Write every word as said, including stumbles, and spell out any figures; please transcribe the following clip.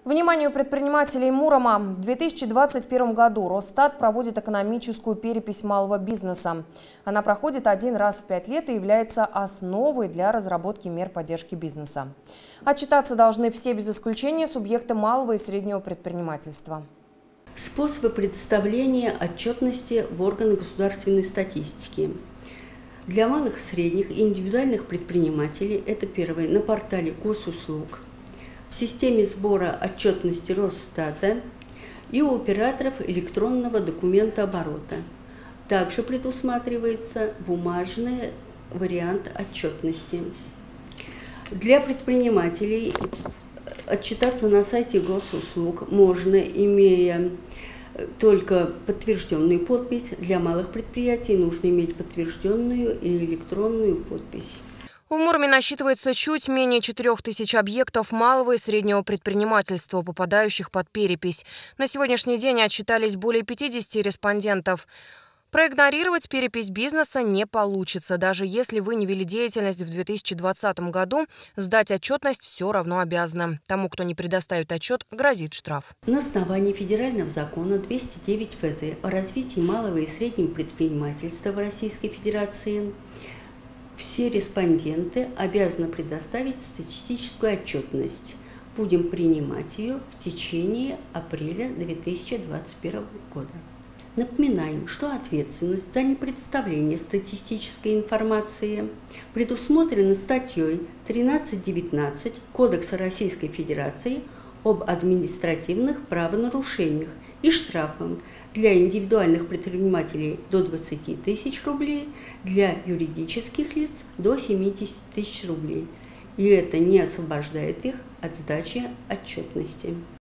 Вниманию предпринимателей Мурома. В две тысячи двадцать первом году Росстат проводит экономическую перепись малого бизнеса. Она проходит один раз в пять лет и является основой для разработки мер поддержки бизнеса. Отчитаться должны все без исключения субъекты малого и среднего предпринимательства. Способы предоставления отчетности в органы государственной статистики. Для малых, средних и индивидуальных предпринимателей это первое на портале госуслуг, в системе сбора отчетности Росстата и у операторов электронного документооборота. Также предусматривается бумажный вариант отчетности. Для предпринимателей отчитаться на сайте госуслуг можно, имея только подтвержденную подпись. Для малых предприятий нужно иметь подтвержденную и электронную подпись. В Муроме насчитывается чуть менее четырёх тысяч объектов малого и среднего предпринимательства, попадающих под перепись. На сегодняшний день отчитались более пятидесяти респондентов. Проигнорировать перепись бизнеса не получится. Даже если вы не вели деятельность в две тысячи двадцатом году, сдать отчетность все равно обязаны. Тому, кто не предоставит отчет, грозит штраф. На основании федерального закона двести девять эф зэ о развитии малого и среднего предпринимательства в Российской Федерации все респонденты обязаны предоставить статистическую отчетность. Будем принимать ее в течение апреля две тысячи двадцать первого года. Напоминаем, что ответственность за непредоставление статистической информации предусмотрена статьей тринадцать девятнадцать Кодекса Российской Федерации об административных правонарушениях и штрафом для индивидуальных предпринимателей до двадцати тысяч рублей, для юридических лиц до семидесяти тысяч рублей. И это не освобождает их от сдачи отчетности.